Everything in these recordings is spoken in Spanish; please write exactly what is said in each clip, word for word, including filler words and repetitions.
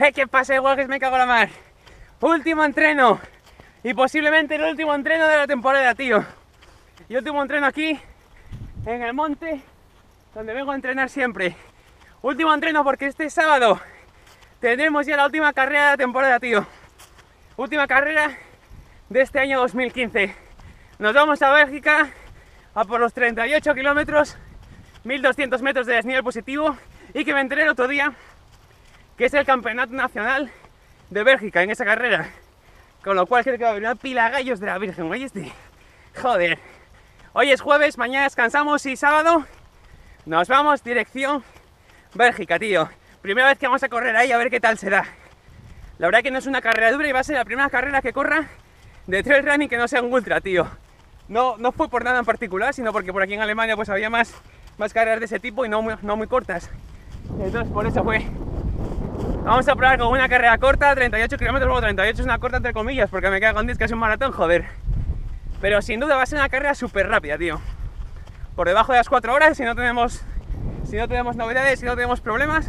¡Eh, qué pasa, igual que me cago en la mar! Último entreno. Y posiblemente el último entreno de la temporada, tío. Y último entreno aquí, en el monte, donde vengo a entrenar siempre. Último entreno porque este sábado tendremos ya la última carrera de la temporada, tío. Última carrera de este año dos mil quince. Nos vamos a Bélgica a por los treinta y ocho kilómetros, mil doscientos metros de desnivel positivo, y que me enteré el otro día que es el campeonato nacional de Bélgica en esa carrera. Con lo cual creo que va a haber una pila de gallos de la Virgen, oye este. Joder. Hoy es jueves, mañana descansamos y sábado nos vamos dirección Bélgica, tío. Primera vez que vamos a correr ahí, a ver qué tal será. La verdad que no es una carrera dura y va a ser la primera carrera que corra de trail running que no sea un ultra, tío. No, no fue por nada en particular, sino porque por aquí en Alemania pues había más, más carreras de ese tipo y no muy, no muy cortas. Entonces por eso fue. Vamos a probar con una carrera corta, treinta y ocho kilómetros, luego treinta y ocho es una corta entre comillas, porque me queda con diez que es un maratón, joder. Pero sin duda va a ser una carrera súper rápida, tío. Por debajo de las cuatro horas, si no tenemos, si no tenemos novedades, si no tenemos problemas.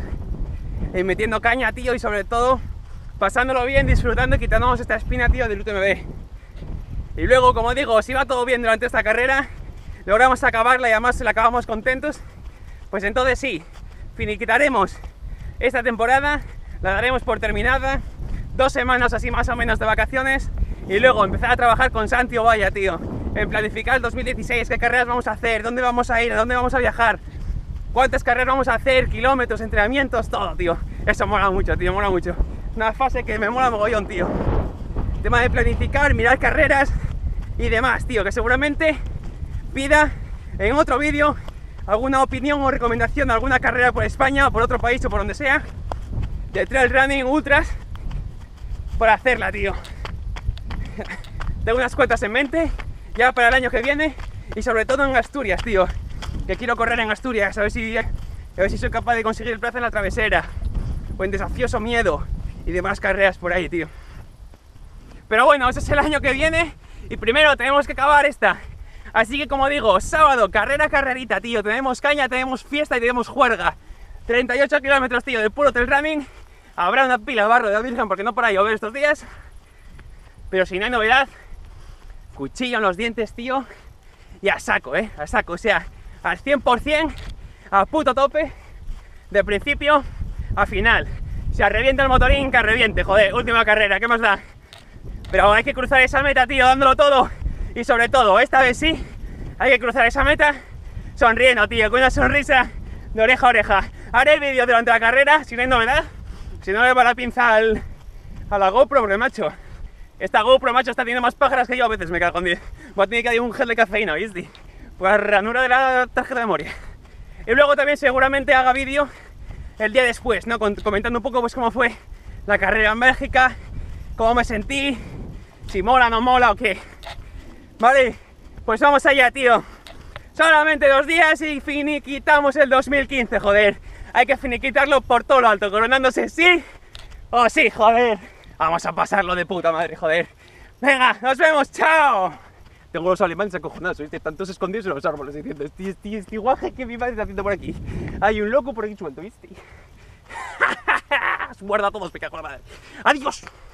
Y metiendo caña, tío, y sobre todo pasándolo bien, disfrutando y quitándonos esta espina, tío, del U T M B. Y luego, como digo, si va todo bien durante esta carrera, logramos acabarla y además la acabamos contentos, pues entonces sí, finiquitaremos esta temporada, la daremos por terminada, dos semanas así más o menos de vacaciones, y luego empezar a trabajar con Santi Ovalla, tío, en planificar el dos mil dieciséis, qué carreras vamos a hacer, dónde vamos a ir, a dónde vamos a viajar, cuántas carreras vamos a hacer, kilómetros, entrenamientos, todo, tío. Eso mola mucho, tío, mola mucho. Una fase que me mola mogollón, tío. Tema de planificar, mirar carreras y demás, tío, que seguramente pida en otro vídeo alguna opinión o recomendación de alguna carrera por España o por otro país o por donde sea, de trail running, ultras, por hacerla, tío. Tengo unas cuentas en mente ya para el año que viene y sobre todo en Asturias, tío, que quiero correr en Asturias, a ver si, a ver si soy capaz de conseguir el plazo en la Travesera o en Desafioso Miedo y demás carreras por ahí, tío. Pero bueno, ese es el año que viene y primero tenemos que acabar esta. Así que, como digo, sábado, carrera, carrerita, tío. Tenemos caña, tenemos fiesta y tenemos juerga. treinta y ocho kilómetros, tío, de puro trail running. Habrá una pila de barro de la Virgen porque no para llover estos días. Pero si no hay novedad, cuchillo en los dientes, tío. Y a saco, eh, a saco. O sea, al cien por cien, a puto tope, de principio a final. Si revienta el motorín, que reviente, joder, última carrera, ¿qué más da? Pero hay que cruzar esa meta, tío, dándolo todo. Y sobre todo, esta vez sí, hay que cruzar esa meta sonriendo, tío, con una sonrisa de oreja a oreja. Haré el vídeo durante la carrera, si no hay novedad. Si no le va la pinza al, a la GoPro, porque macho, esta GoPro, macho, está teniendo más pájaras que yo a veces, me cago en diez. Voy a tener que dar un gel de cafeína, ¿viste? Por la ranura de la tarjeta de memoria. Y luego también seguramente haga vídeo el día después, ¿no? Comentando un poco pues cómo fue la carrera en Bélgica, cómo me sentí, si mola, no mola o qué. Vale, pues vamos allá, tío. Solamente dos días y finiquitamos el dos mil quince, joder. Hay que finiquitarlo por todo lo alto, coronándose sí o sí, joder. Vamos a pasarlo de puta madre, joder. Venga, nos vemos, chao. Tengo los alemanes acojonados, ¿viste? Tantos escondidos en los árboles diciendo, este, este, este guaje que mi madre está haciendo por aquí. Hay un loco por aquí suelto, ¿viste? Guarda a todos, me cago en la madre. Adiós.